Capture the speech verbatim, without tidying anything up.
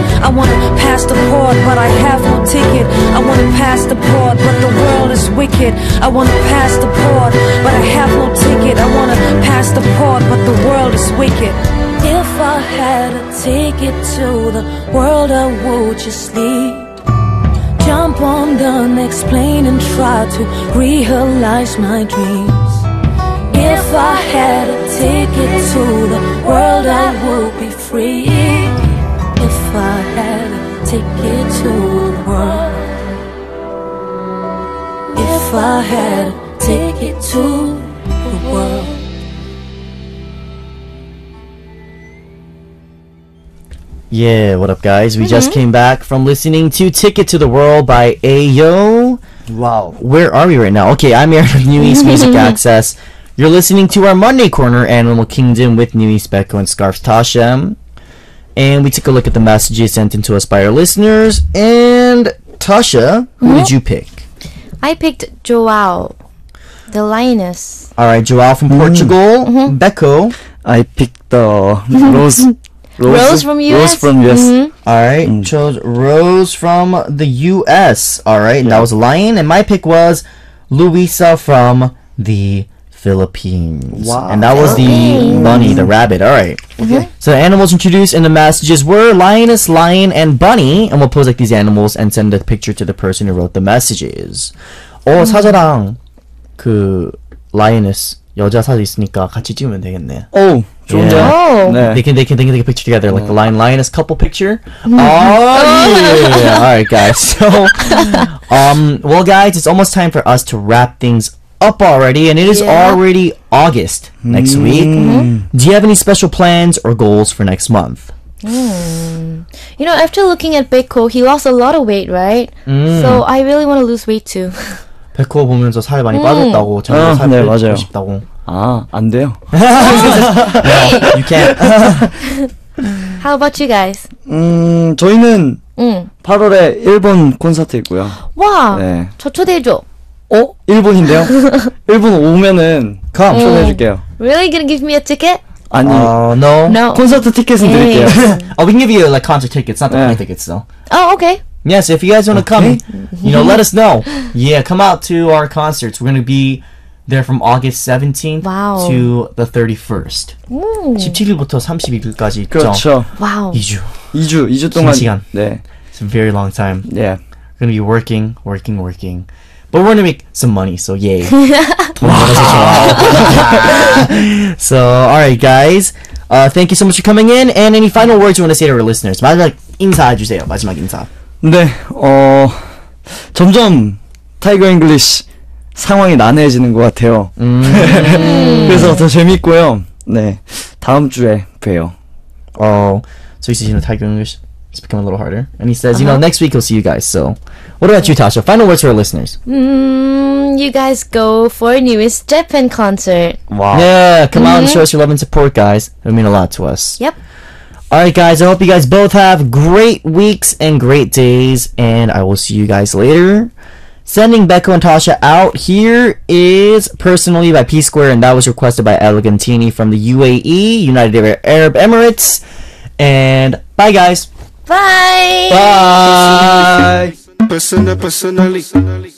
I wanna pass the port, but I have no ticket. I wanna pass the port, but the world is wicked. I wanna pass the port, but I have no ticket. I wanna pass the port, but the world is wicked. If I had a ticket to the world, I would just leave. Jump on the next plane and try to realize my dreams. If I had a ticket to the world, I would be free. If I had a ticket to the world. If I had a ticket to the world. Yeah, what up guys? We mm-hmm. just came back from listening to Ticket to the World by Ayo. Wow. Where are we right now? Okay, I'm Aaron of New East Music Access. You're listening to our Monday Corner, Animal Kingdom with New East Becco and Scarf Tasha. And we took a look at the messages sent in to us by our listeners. And Tasha, who mm-hmm. did you pick? I picked Joao, the lioness. Alright, Joao from mm. Portugal. Mm-hmm. Becco. I picked the Rose. Rose, Rose from U S? Rose from U S. Mm-hmm. Alright, mm. chose Rose from the U S. Alright, yeah. That was Lion. And my pick was Luisa from the Philippines. Wow. And that was the bunny, the rabbit. Alright. Mm-hmm. So the animals introduced in the messages were lioness, lion, and bunny. And we'll pose like these animals and send a picture to the person who wrote the messages. 어, 사자랑 그 lioness 여자 사자 있으니까 같이 찍으면 되겠네. 오, 좋은데요? Yeah. 네. They can they can they can take a picture together, like the lion lioness couple picture. Oh yeah! All right, guys. So, um, well, guys, it's almost time for us to wrap things up already, and it is yeah. already August next mm. week. Mm-hmm. Do you have any special plans or goals for next month? Mm. You know, after looking at Becco, he lost a lot of weight, right? Mm. So I really want to lose weight too. 백호 보면서 살 많이 음. 빠졌다고, 아, 살 네, 빼고 맞아요. 싶다고. 아, 안 돼요. No, you can't. How about you guys? 음, 저희는 음. 팔월에 일본 콘서트 있고요. 와, 네. 저 초대해줘. 어? 일본인데요? 일본 오면은 Come. 초대해줄게요. Really gonna give me a ticket? 아니, uh, no. No. 콘서트 티켓은 드릴게요. Oh, we can give you like concert tickets, not the plane 네. tickets, though. Oh, okay. Yes, if you guys want to Okay. come, you know, let us know. Yeah, come out to our concerts. We're going to be there from August seventeenth wow. to the thirty-first. 음. 십칠일부터 삼십일일까지 있죠. 그렇죠. Wow. 이 주. 이 주, 이 주 동안. 시간. 네. It's a very long time. Yeah. We're going to be working, working, working. But we're going to make some money, so yay. So, alright guys. Uh, thank you so much for coming in. And any final words you want to say to our listeners? 마지막 인사해주세요. 마지막 인사. 네, 어, 점점 타이거 잉글리시 상황이 난해해지는 것 같아요. 음. 그래서 더 재밌고요. 네, 다음 주에 봬요. Oh, so he says, you know, Tiger English is becoming a little harder. And he says, uh-huh. you know, next week he'll see you guys. So, what about you, Tasha? Final words for our listeners. Mm, you guys go for newest Japan concert. Wow. Yeah, come mm-hmm. out and show us your love and support, guys. It would mean a lot to us. Yep. Alright, guys, I hope you guys both have great weeks and great days. And I will see you guys later. Sending Becco and Tasha out. Here is Personally by P Square, and that was requested by Elegantini from the U A E, United Arab Emirates. And bye, guys. Bye. Bye. Personally.